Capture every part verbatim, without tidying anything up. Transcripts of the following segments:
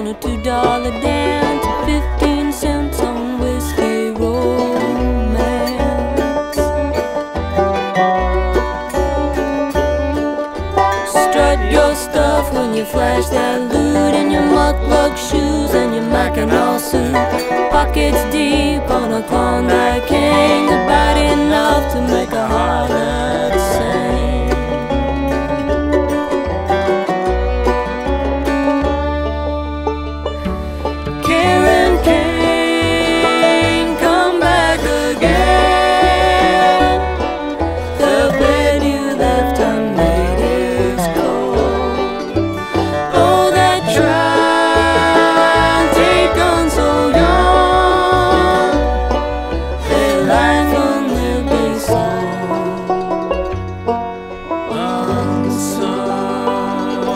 a two dollar dance, fifteen cents on whiskey romance. Strut your stuff when you flash that loot in your muck-luck shoes and your Mackinaw suit. Pockets deep on a Klondike Kane, about enough to make a harlot sing. Kane, come back again. The bed you left unmade is cold. Oh, that trial taken so young, a life only be sold unsung.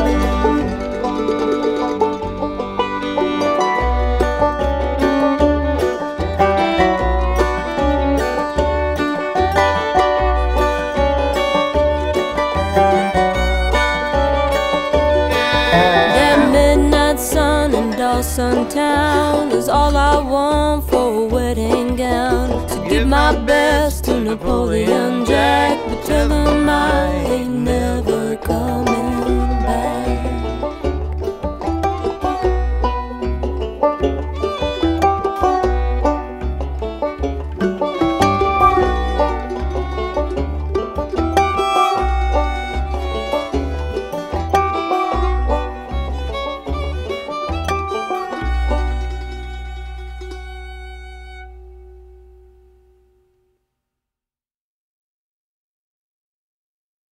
Sun in Dawson Town is all I want for a wedding gown. So give my best to Napoleon Jack, but tell him